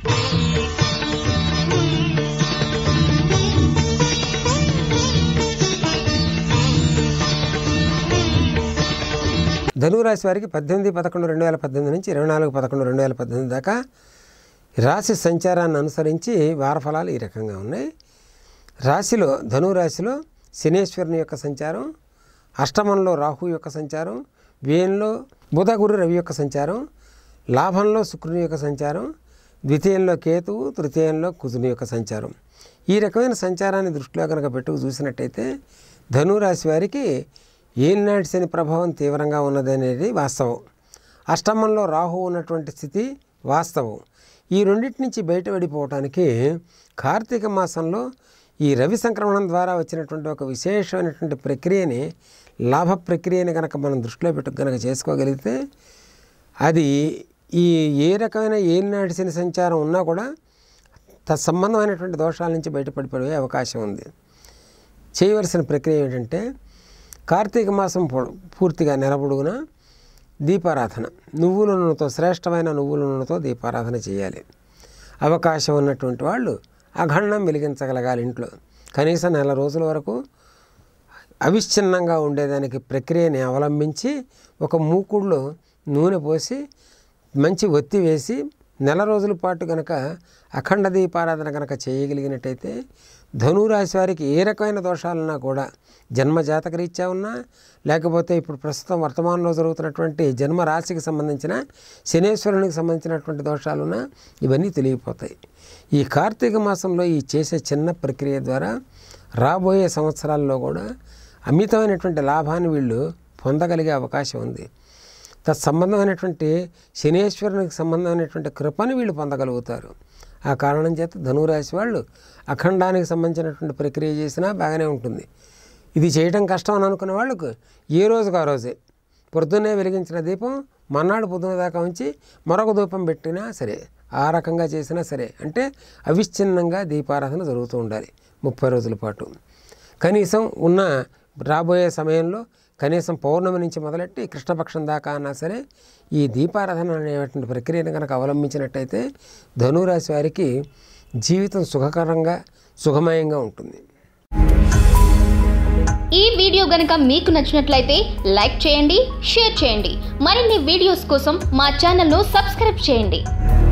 ధనురాశి వారికి 18/11/2018 నుంచి 24/11/2018 దాకా రాశి సంచారాన్ని అనుసరించి వారఫలాలు ఈ రకంగా ఉన్నాయి. రాశిలో ధనురాశిలో శనేశ్వరుని యొక్క సంచారం, అష్టమంలో రాహు యొక్క సంచారం, వ్యయంలో బుధ గురు రవి యొక్క సంచారం, లాభంలో శుక్రుని యొక్క సంచారం, ద్వితీయంలో కేతువు, తృతీయంలో కుజుని యొక్క సంచారం. ఈ రకమైన సంచారాన్ని దృష్టిలో కనుక పెట్టుకు చూసినట్టయితే ధనురాశి వారికి ఏలినాటి శని ప్రభావం తీవ్రంగా ఉన్నదనేది వాస్తవం. అష్టమంలో రాహు ఉన్నటువంటి స్థితి వాస్తవం. ఈ రెండింటి నుంచి బయటపడిపోవటానికి కార్తీక మాసంలో ఈ రవి సంక్రమణం ద్వారా వచ్చినటువంటి ఒక విశేషమైనటువంటి ప్రక్రియని, లాభ ప్రక్రియని కనుక మనం దృష్టిలో పెట్టుకు కనుక చేసుకోగలిగితే అది ఈ ఏ రకమైన ఏలినాటి శని సంచారం ఉన్నా కూడా తత్సంబంధమైనటువంటి దోషాల నుంచి బయటపడిపోయే అవకాశం ఉంది. చేయవలసిన ప్రక్రియ ఏంటంటే కార్తీక మాసం పూర్తిగా నెలపొడుగున దీపారాధన, నువ్వుల నూనెతో, శ్రేష్టమైన నువ్వుల నూనెతో దీపారాధన చేయాలి. అవకాశం ఉన్నటువంటి వాళ్ళు అఖండం వెలిగించగలగాలి ఇంట్లో. కనీసం నెల రోజుల వరకు అవిచ్ఛిన్నంగా ఉండేదానికి ప్రక్రియని అవలంబించి ఒక మూకుడులో నూనె పోసి మంచి ఒత్తి వేసి నెల రోజుల పాటు కనుక అఖండ దీపారాధన కనుక చేయగలిగినట్టయితే ధనురాశి వారికి ఏ రకమైన దోషాలున్నా కూడా, జన్మ జాతక రీత్యా ఉన్నా, లేకపోతే ఇప్పుడు ప్రస్తుతం వర్తమానంలో జరుగుతున్నటువంటి జన్మ రాశికి సంబంధించిన శనేశ్వరునికి సంబంధించినటువంటి దోషాలున్నా ఇవన్నీ తెలియపోతాయి. ఈ కార్తీక మాసంలో ఈ చేసే చిన్న ప్రక్రియ ద్వారా రాబోయే సంవత్సరాల్లో కూడా అమితమైనటువంటి లాభాన్ని వీళ్ళు పొందగలిగే అవకాశం ఉంది. తత్సంబంధమైనటువంటి శనేశ్వరునికి సంబంధమైనటువంటి కృపని వీళ్ళు పొందగలుగుతారు. ఆ కారణం చేత ధనురాశి వాళ్ళు అఖండానికి సంబంధించినటువంటి ప్రక్రియ చేసినా బాగానే ఉంటుంది. ఇది చేయడం కష్టం అని అనుకునే వాళ్ళకు ఏ రోజుకు ఆ రోజే పొద్దున్నే వెలిగించిన దీపం మర్నాడు పొద్దున దాకా ఉంచి మరొక దీపం పెట్టినా సరే, ఆ రకంగా చేసినా సరే, అంటే అవిచ్ఛిన్నంగా దీపారాధన జరుగుతూ ఉండాలి 30 రోజుల పాటు. కనీసం ఉన్న రాబోయే సమయంలో కనీసం పౌర్ణమి నుంచి మొదలెట్టి కృష్ణపక్షం దాకా అన్నా సరే ఈ దీపారాధన అనేటువంటి ప్రక్రియను కనుక అవలంబించినట్టయితే ధనురాశి వారికి జీవితం సుఖకరంగా, సుఖమయంగా ఉంటుంది. ఈ వీడియో గనుక మీకు నచ్చినట్లయితే లైక్ చేయండి, షేర్ చేయండి. మరిన్ని వీడియోస్ కోసం మా ఛానల్ను సబ్స్క్రైబ్ చేయండి.